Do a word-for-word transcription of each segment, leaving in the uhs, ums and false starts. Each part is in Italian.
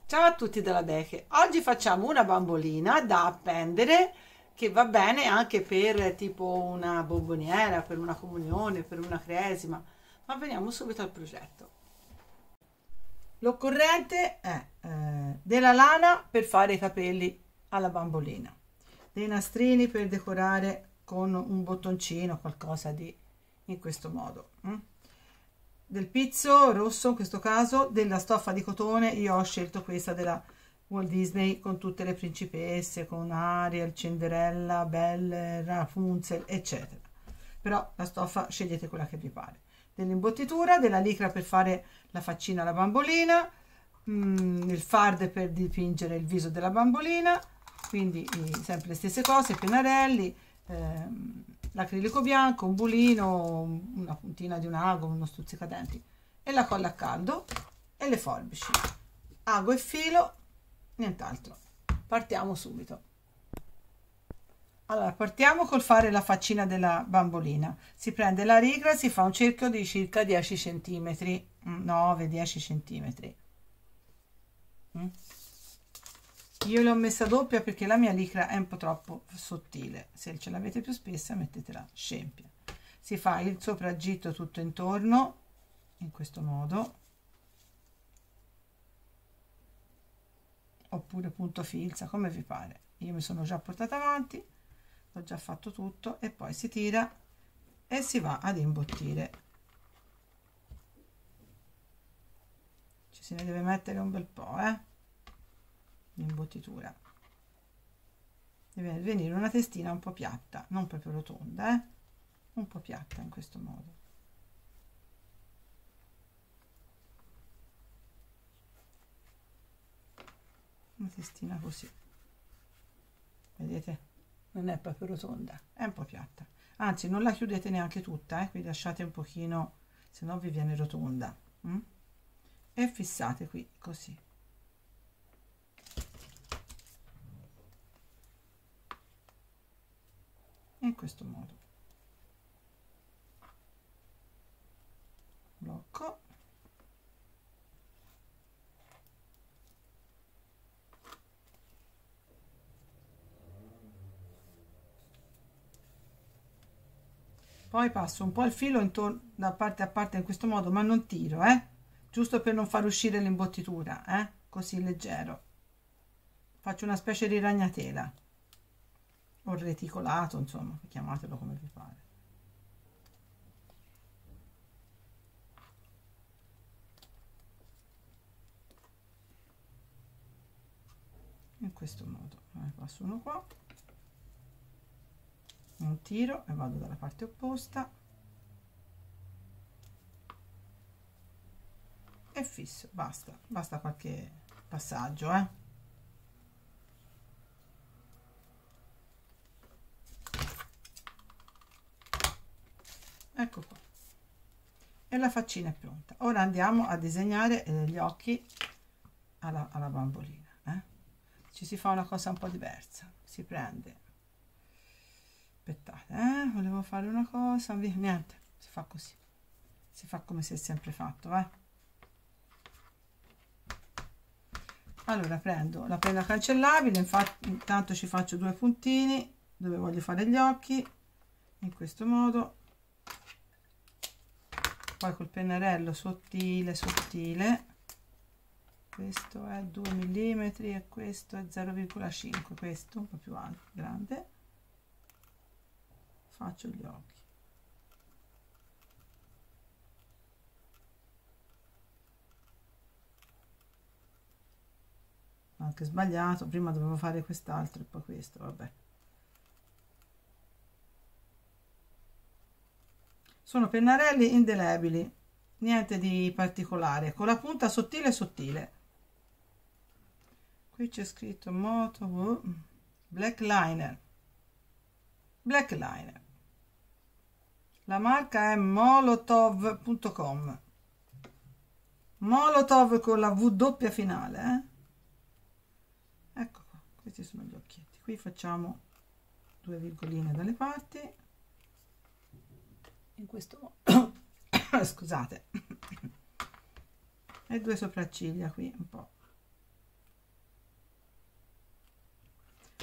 Ciao a tutti dalla Beche. Oggi facciamo una bambolina da appendere che va bene anche per tipo una bomboniera, per una comunione, per una cresima. Ma veniamo subito al progetto. L'occorrente è eh, della lana per fare i capelli alla bambolina, dei nastrini per decorare con un bottoncino, qualcosa di in questo modo. Mm? Del pizzo rosso in questo caso, della stoffa di cotone. Io ho scelto questa della Walt Disney con tutte le principesse, con Ariel, Cinderella, Belle, Rapunzel, eccetera. Però la stoffa scegliete quella che vi pare. Dell'imbottitura, della licra per fare la faccina alla bambolina, mm, il fard per dipingere il viso della bambolina, quindi eh, sempre le stesse cose, pennarelli, ehm, l'acrilico bianco, un bulino, una puntina di un ago, uno stuzzicadenti e la colla a caldo e le forbici, ago e filo, nient'altro. Partiamo subito. Allora, partiamo col fare la faccina della bambolina. Si prende la rigra, si fa un cerchio di circa dieci centimetri, nove dieci centimetri. Mm. Io l'ho messa doppia perché la mia licra è un po' troppo sottile. Se ce l'avete più spessa, mettetela scempia. Si fa il sopraggitto tutto intorno, in questo modo, oppure punto filza, come vi pare. Io mi sono già portata avanti, ho già fatto tutto, e poi si tira e si va ad imbottire. Ci se ne deve mettere un bel po', eh, di imbottitura. Deve venire una testina un po' piatta, non proprio rotonda, eh, un po' piatta in questo modo. Una testina così, vedete? Non è proprio rotonda, è un po' piatta, anzi non la chiudete neanche tutta, eh? Qui lasciate un pochino, se no vi viene rotonda. Mm? E fissate qui così. In questo modo. Blocco. Poi passo un po' il filo intorno da parte a parte in questo modo, ma non tiro, eh? Giusto per non far uscire l'imbottitura, eh? Così leggero. Faccio una specie di ragnatela o reticolato, insomma, chiamatelo come vi pare. In questo modo. Ne passo uno qua, un tiro e vado dalla parte opposta e fisso. Basta, basta qualche passaggio, eh. Ecco qua, e la faccina è pronta. Ora andiamo a disegnare eh, gli occhi alla, alla bambolina, eh. Ci si fa una cosa un po' diversa. Si prende, aspettate, eh, volevo fare una cosa, via, niente, si fa così, si fa come si è sempre fatto, eh. Allora prendo la penna cancellabile, infatti intanto ci faccio due puntini dove voglio fare gli occhi, in questo modo. Poi col pennarello sottile sottile, questo è due millimetri e questo è zero virgola cinque, questo un po' più alto, grande, faccio gli occhi. Anche sbagliato, prima dovevo fare quest'altro e poi questo, vabbè. Sono pennarelli indelebili, niente di particolare, con la punta sottile sottile. Qui c'è scritto Moto Black Liner, Black Liner. La marca è molotov punto com, Molotov con la V doppia finale, eh? Ecco qua, questi sono gli occhietti. Qui facciamo due virgoline dalle parti, in questo modo. Scusate, e due sopracciglia qui un po'.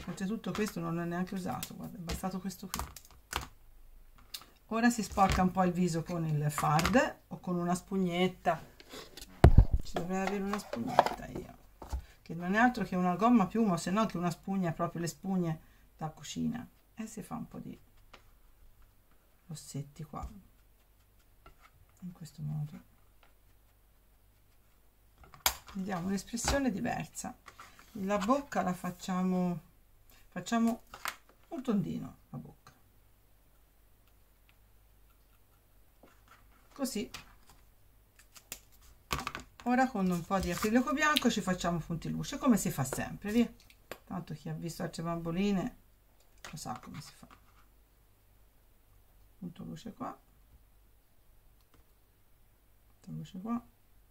oltretutto questo non l'ho neanche usato, guarda, è bastato questo qui. Ora si sporca un po' il viso con il fard o con una spugnetta, ci dovrei avere una spugnetta io, che non è altro che una gomma piuma, o se no che una spugna, proprio le spugne da cucina, e si fa un po' di rossetti qua, in questo modo. Diamo un'espressione diversa. La bocca la facciamo, facciamo un tondino, la bocca. Così. Ora con un po' di acrilico bianco ci facciamo punti luce, come si fa sempre, via. Tanto chi ha visto altre bamboline lo sa come si fa. Punto luce qua. Punto luce qua.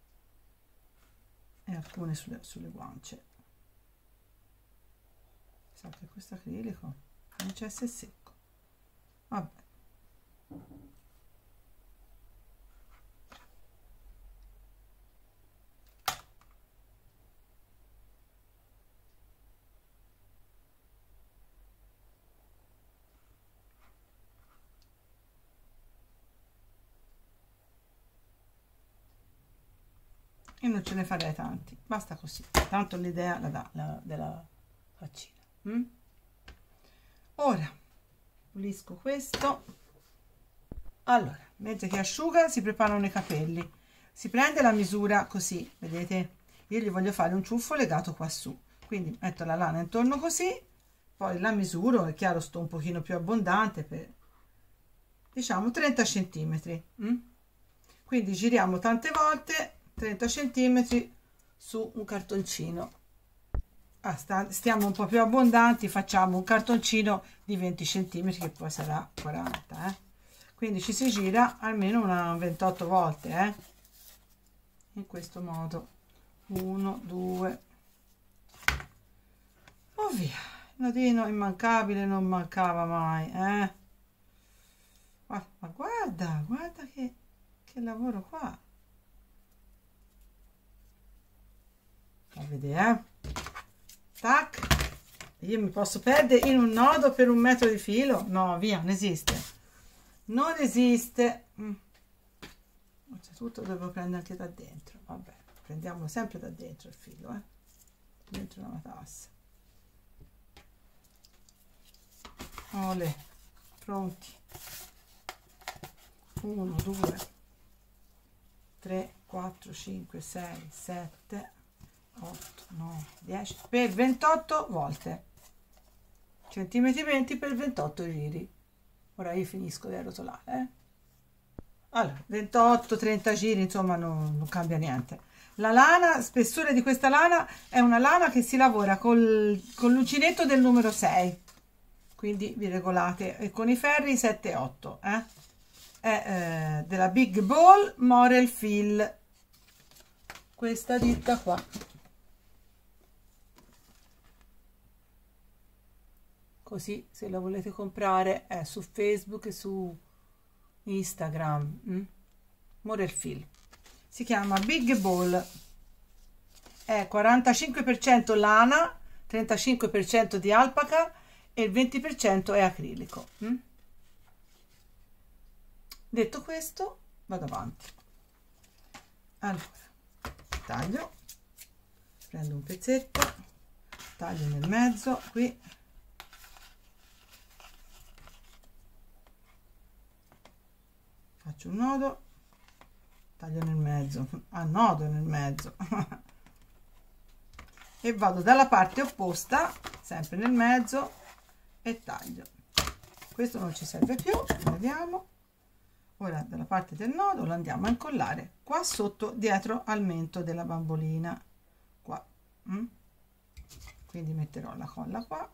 E alcune sulle, sulle guance. Sa che questo acrilico non c'è, se è secco. Vabbè. Io non ce ne farei tanti, basta così, tanto l'idea la dà la, della faccina. Mm? Ora pulisco questo. Allora, mentre che asciuga si preparano i capelli, si prende la misura così, vedete, io gli voglio fare un ciuffo legato qua su, quindi metto la lana intorno così, poi la misuro, è chiaro, sto un pochino più abbondante, per diciamo trenta centimetri. Mm? Quindi giriamo tante volte trenta centimetri su un cartoncino. Ah, sta, stiamo un po' più abbondanti, facciamo un cartoncino di venti centimetri che poi sarà quaranta, eh? Quindi ci si gira almeno una ventotto volte, eh? In questo modo. uno, due, oh via, il nodino immancabile, non mancava mai, eh? Ma, ma guarda, guarda che, che lavoro qua. A vedere, eh? Tac, io mi posso perdere in un nodo per un metro di filo? No, via, non esiste, non esiste. Mm. Oltretutto devo prendere anche da dentro, vabbè, prendiamo sempre da dentro il filo, eh? Dentro una matassa. Olè, pronti. uno, due, tre, quattro, cinque, sei, sette, otto, nove, dieci per ventotto volte, centimetri venti per ventotto giri. Ora io finisco di arrotolare, eh? Allora, ventotto trenta giri, insomma non, non cambia niente. La lana, spessore di questa lana è una lana che si lavora col, con l'uncinetto del numero sei, quindi vi regolate, e con i ferri sette e otto, eh? È eh, della Big Ball Morelfil, questa ditta qua. Così se la volete comprare è su Facebook e su Instagram. mm? Morelfil, si chiama Big Ball, è quarantacinque per cento lana, trentacinque per cento di alpaca e il venti per cento è acrilico. mm? Detto questo, vado avanti. Allora, taglio, prendo un pezzetto, taglio nel mezzo qui, faccio un nodo, taglio nel mezzo, a nodo nel mezzo e vado dalla parte opposta, sempre nel mezzo, e taglio. Questo non ci serve più, vediamo. Ora dalla parte del nodo lo andiamo a incollare qua sotto, dietro al mento della bambolina qua. mm? Quindi metterò la colla qua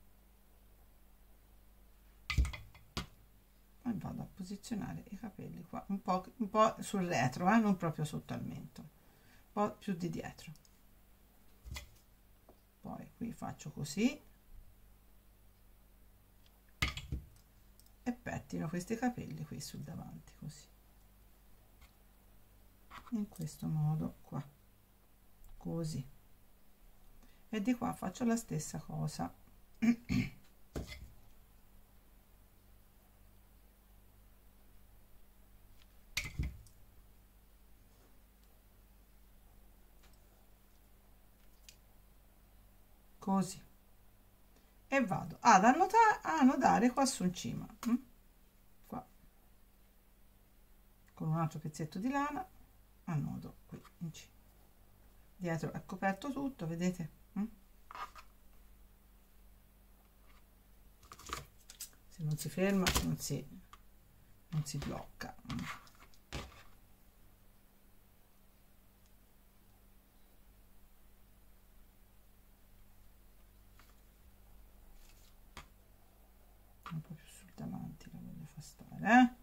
e vado a posizionare i capelli qua un po', un po' sul retro, eh? Non proprio sotto al mento, un po' più di dietro. Poi qui faccio così e pettino questi capelli qui sul davanti, così, in questo modo qua, così, e di qua faccio la stessa cosa, così, e vado ad annotare, a annodare qua su in cima, hm? Qua con un altro pezzetto di lana annodo qui in cima. Dietro è coperto tutto, vedete? hm? Se non si ferma non si, non si blocca. hm? Un po' più sul davanti la voglio far stare, eh?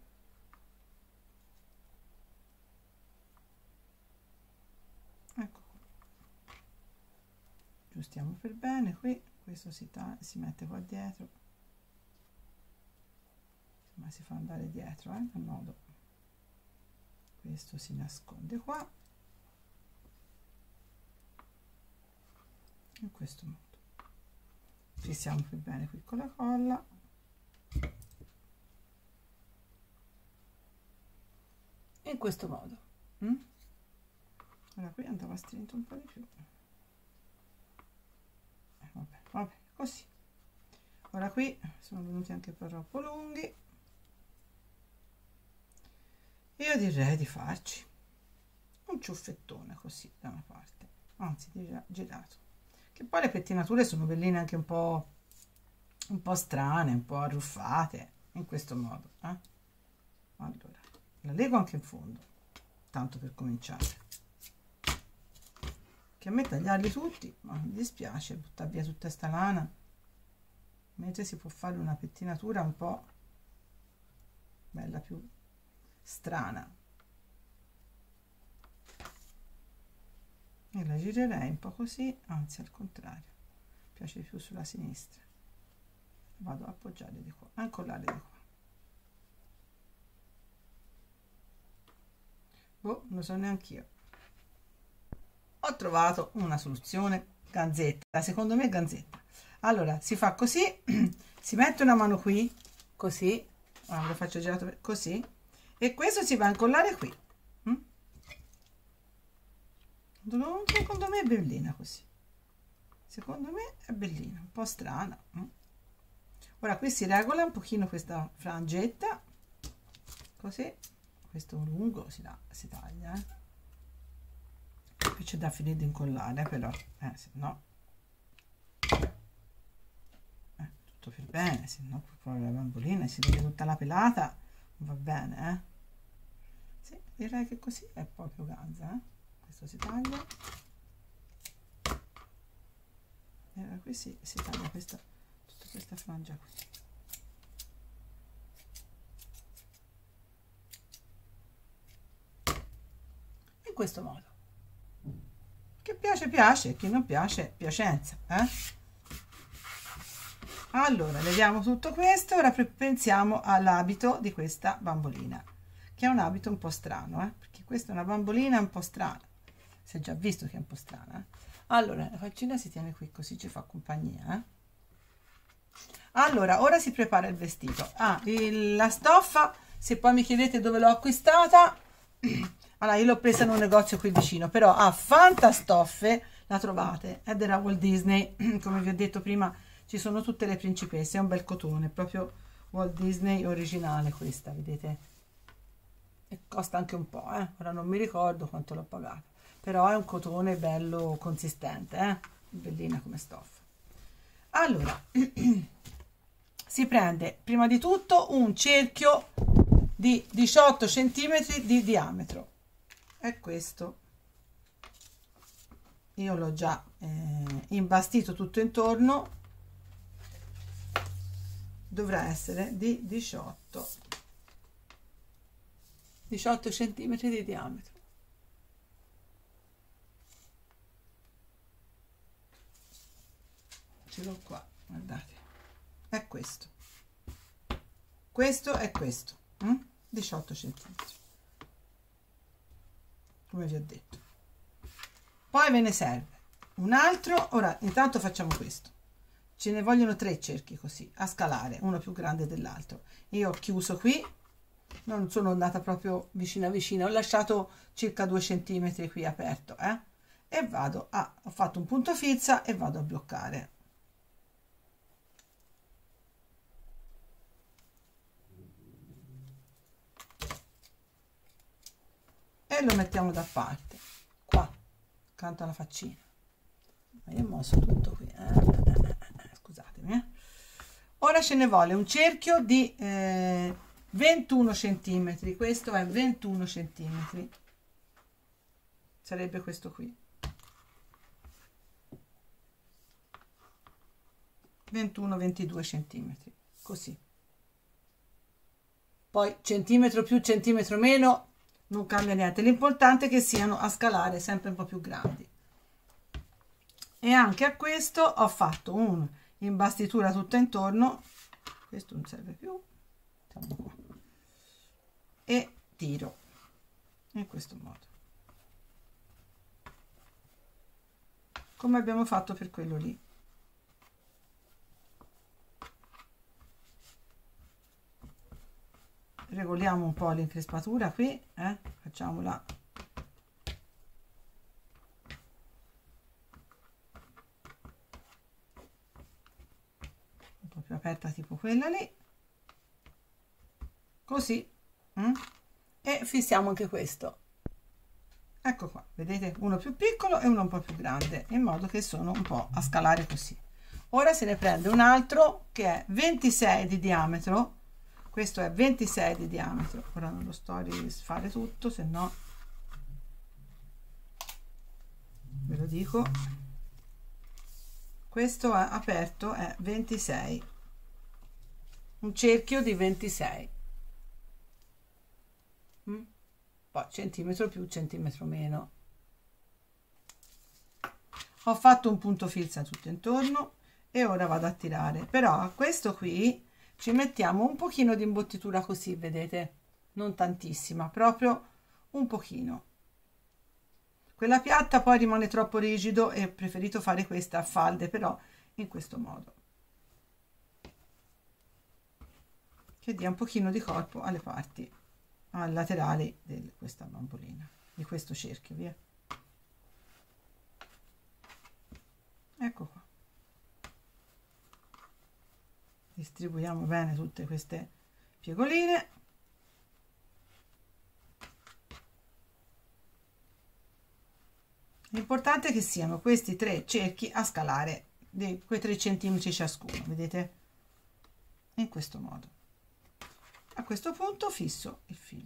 Ecco qua. Giustiamo per bene qui, questo si, si mette qua dietro, ma si fa andare dietro, eh, al nodo. Questo si nasconde qua, in questo modo. Fissiamo per bene qui con la colla. In questo modo. Mm? Ora qui andava stretto un po' di più. Eh, vabbè, vabbè, così. Ora qui sono venuti anche un po' troppo lunghi. Io direi di farci un ciuffettone così da una parte, anzi girato, che poi le pettinature sono belline anche un po' un po' strane, un po' arruffate, in questo modo, eh? Allora la lego anche in fondo, tanto per cominciare, che a me tagliarli tutti ma mi dispiace buttare via tutta sta lana, mentre si può fare una pettinatura un po' bella, più strana, e la girerei un po' così, anzi al contrario, mi piace più sulla sinistra, vado a appoggiare di qua, a incollare di qua. Boh, non lo so neanche io. Ho trovato una soluzione, ganzetta, secondo me ganzetta. Allora si fa così, si mette una mano qui, così, ah, lo faccio girato così, e questo si va a incollare qui. mm? Secondo me è bellina così, secondo me è bellina, un po' strana. mm? Ora qui si regola un pochino questa frangetta, così, questo lungo si, da, si taglia, eh? Qui c'è da finire di incollare, però, eh, se no, eh, tutto per bene, se no poi la bambolina si vede tutta la pelata, non va bene, eh? Sì, direi che così è proprio ganza, eh? Questo si taglia, e allora qui si, si taglia questa, tutta questa frangia qui. In questo modo. Che piace piace, chi non piace piacenza, eh? Allora leviamo tutto questo, ora pensiamo all'abito di questa bambolina, che è un abito un po' strano, eh? Perché questa è una bambolina un po' strana, si è già visto che è un po' strana, eh? Allora la faccina si tiene qui così ci fa compagnia, eh? Allora ora si prepara il vestito. Ah, il, la stoffa, se poi mi chiedete dove l'ho acquistata, allora io l'ho presa in un negozio qui vicino, però a Fantastoffe la trovate, è della Walt Disney, come vi ho detto prima ci sono tutte le principesse, è un bel cotone, proprio Walt Disney originale questa, vedete? E costa anche un po', eh? Ora non mi ricordo quanto l'ho pagato, però è un cotone bello consistente, eh? Bellina come stoffa. Allora si prende prima di tutto un cerchio di diciotto centimetri di diametro, è questo, io l'ho già eh, imbastito tutto intorno, dovrà essere di diciotto centimetri di diametro. Ce l'ho qua, guardate, è questo, questo è questo, hm? diciotto centimetri, come vi ho detto. Poi ve ne serve un altro, ora intanto facciamo questo, ce ne vogliono tre cerchi così a scalare, uno più grande dell'altro. Io ho chiuso qui, non sono andata proprio vicina vicina, ho lasciato circa due centimetri qui aperto, eh? E vado a, ho fatto un punto fissa e vado a bloccare. E lo mettiamo da parte, qua, accanto alla faccina. Ma io ho mosso tutto qui, eh? Scusatemi, eh? Ora ce ne vuole un cerchio di eh, ventuno centimetri, questo è ventuno centimetri, sarebbe questo qui, ventuno ventidue centimetri, così. Poi centimetro più, centimetro meno, non cambia niente, l'importante è che siano a scalare sempre un po' più grandi. E anche a questo ho fatto un'imbastitura tutta intorno, questo non serve più, mettiamo qua, e tiro in questo modo, come abbiamo fatto per quello lì. Regoliamo un po' l'increspatura qui, eh? Facciamola un po' più aperta, tipo quella lì, così, mm? E fissiamo anche questo, ecco qua, vedete, uno più piccolo e uno un po' più grande, in modo che sono un po' a scalare così. Ora se ne prende un altro che è ventisei di diametro, questo è ventisei di diametro, ora non lo sto a risfare tutto, se no ve lo dico, questo è aperto, è ventisei, un cerchio di ventisei, mm? Poi centimetro più, centimetro meno. Ho fatto un punto fissa tutto intorno e ora vado a tirare, però a questo qui ci mettiamo un pochino di imbottitura così, vedete, non tantissima, proprio un pochino. Quella piatta poi rimane troppo rigido e ho preferito fare questa a falde, però in questo modo, che dia un pochino di corpo alle parti, ai laterali di questa bambolina, di questo cerchio, via. Ecco qua. Distribuiamo bene tutte queste piegoline. L'importante è che siano questi tre cerchi a scalare di quei tre centimetri ciascuno, vedete, in questo modo. A questo punto fisso il filo,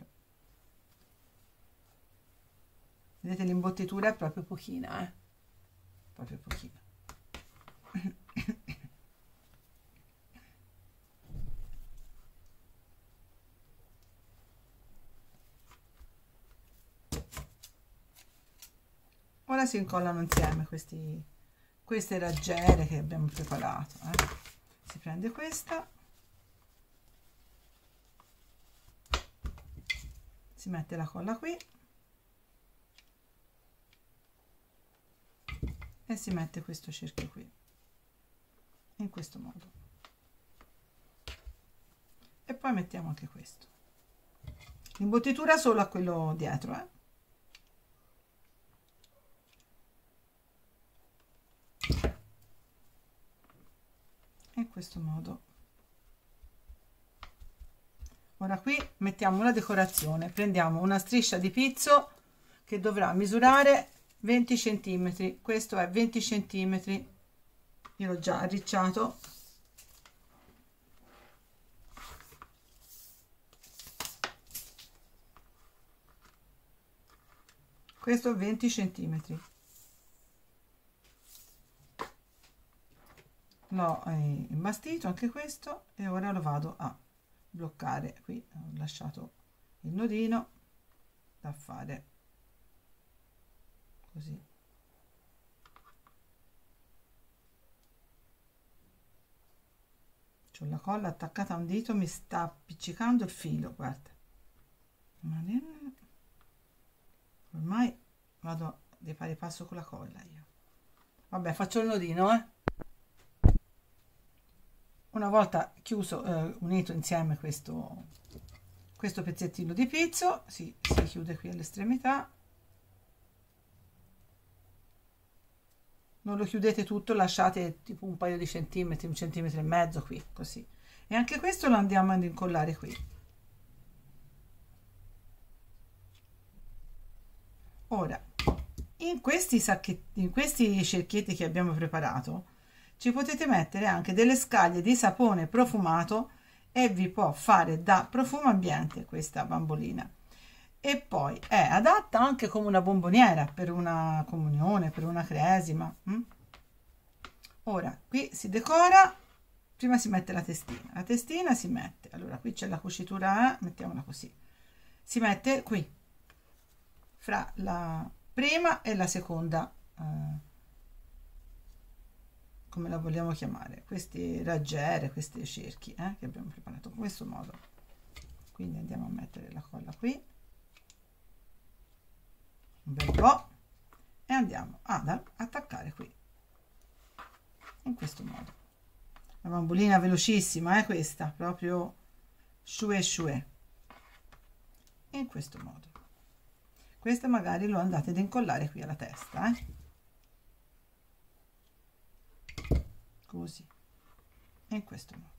vedete, l'imbottitura è proprio pochina, eh? Proprio pochina. Ora si incollano insieme questi, queste raggiere che abbiamo preparato, eh. Si prende questa, si mette la colla qui e si mette questo cerchio qui, in questo modo, e poi mettiamo anche questo, l'imbottitura solo a quello dietro, eh. In questo modo. Ora qui mettiamo una decorazione, prendiamo una striscia di pizzo che dovrà misurare venti centimetri, questo è venti centimetri, io l'ho già arricciato, questo è venti centimetri, l'ho eh, imbastito anche questo e ora lo vado a bloccare. Qui ho lasciato il nodino da fare così, c'ho la colla attaccata a un dito, mi sta appiccicando il filo, guarda, ormai vado di pari passo con la colla io. Vabbè, faccio il nodino, eh Una volta chiuso, eh, unito insieme questo, questo pezzettino di pizzo, si, si chiude qui all'estremità. Non lo chiudete tutto, lasciate tipo un paio di centimetri, un centimetro e mezzo qui, così. E anche questo lo andiamo ad incollare qui. Ora, in questi sacchetti, in questi cerchietti che abbiamo preparato, ci potete mettere anche delle scaglie di sapone profumato e vi può fare da profumo ambiente questa bambolina. E poi è adatta anche come una bomboniera per una comunione, per una cresima. Hm? Ora, qui si decora, prima si mette la testina. La testina si mette, allora qui c'è la cucitura, eh, mettiamola così. Si mette qui, fra la prima e la seconda, eh, come la vogliamo chiamare, queste raggiere, questi cerchi eh, che abbiamo preparato in questo modo. Quindi andiamo a mettere la colla qui, un bel po', e andiamo ad attaccare qui, in questo modo. La bambolina velocissima, è eh, questa, proprio shue shue, in questo modo. Questo magari lo andate ad incollare qui alla testa, eh? Così, in questo modo.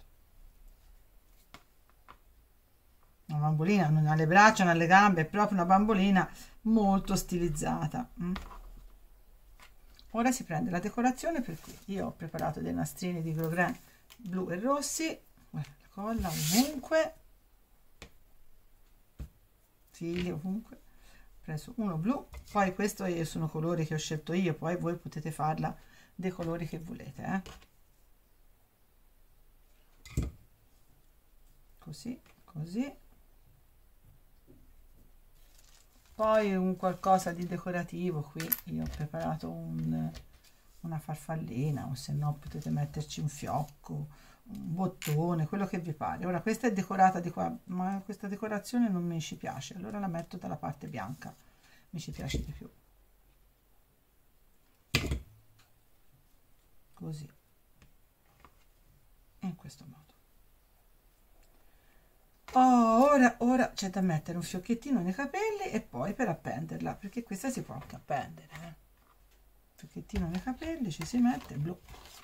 Una bambolina non ha le braccia, non ha le gambe, è proprio una bambolina molto stilizzata. Mm? Ora si prende la decorazione, per cui io ho preparato dei nastrini di grosgrain blu e rossi, guarda, la colla ovunque, fili ovunque, ho preso uno blu, poi questo sono colori che ho scelto io, poi voi potete farla dei colori che volete, eh? Così, così. Poi un qualcosa di decorativo, qui io ho preparato un, una farfallina, o se no potete metterci un fiocco, un bottone, quello che vi pare. Ora questa è decorata di qua, ma questa decorazione non mi ci piace, allora la metto dalla parte bianca, mi ci piace di più. Così, in questo modo. Oh, ora, ora c'è da mettere un fiocchettino nei capelli e poi per appenderla, perché questa si può anche appendere, eh? Fiocchettino nei capelli, ci si mette blu,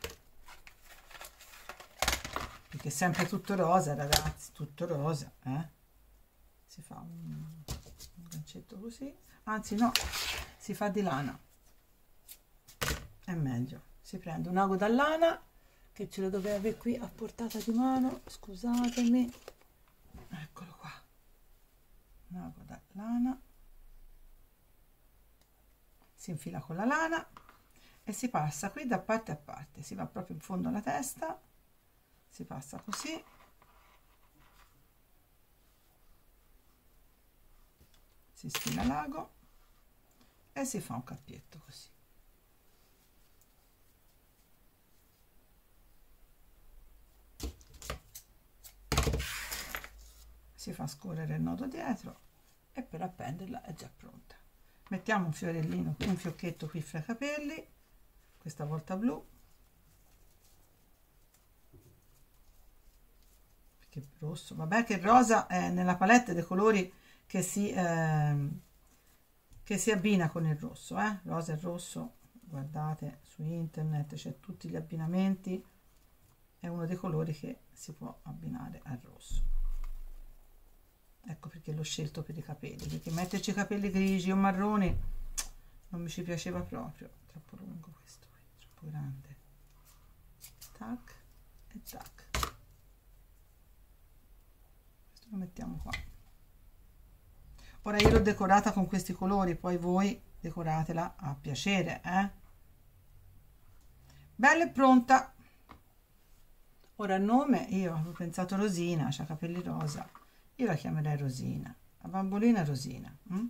perché è sempre tutto rosa, ragazzi, tutto rosa, eh? Si fa un, un gancetto così, anzi no, si fa di lana, è meglio. Si prende un ago da lana, che ce lo doveva avere qui a portata di mano, scusatemi, eccolo qua, un ago da lana, si infila con la lana e si passa qui da parte a parte, si va proprio in fondo alla testa, si passa così, si sfila l'ago e si fa un cappietto così. Si fa scorrere il nodo dietro e per appenderla è già pronta. Mettiamo un fiorellino, un fiocchetto qui fra i capelli, questa volta blu, perché rosso, vabbè che il rosa è nella palette dei colori che si, eh, che si abbina con il rosso, eh? Rosa e rosso, guardate su internet c'è tutti gli abbinamenti, è uno dei colori che si può abbinare al rosso. Ecco perché l'ho scelto per i capelli, perché metterci i capelli grigi o marroni non mi ci piaceva proprio, troppo lungo questo qui, troppo grande, tac e tac, questo lo mettiamo qua. Ora io l'ho decorata con questi colori, poi voi decoratela a piacere, eh? Bella e pronta. Ora il nome, io avevo pensato Rosina, c'ha capelli rosa, io la chiamerei Rosina, la bambolina Rosina. Hm?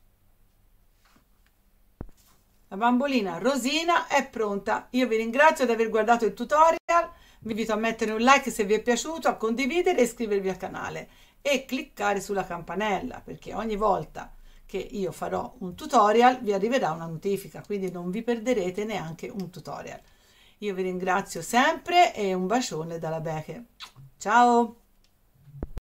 La bambolina Rosina è pronta. Io vi ringrazio di aver guardato il tutorial, vi invito a mettere un like se vi è piaciuto, a condividere e iscrivervi al canale e cliccare sulla campanella, perché ogni volta che io farò un tutorial vi arriverà una notifica, quindi non vi perderete neanche un tutorial. Io vi ringrazio sempre e un bacione dalla Beche. Ciao!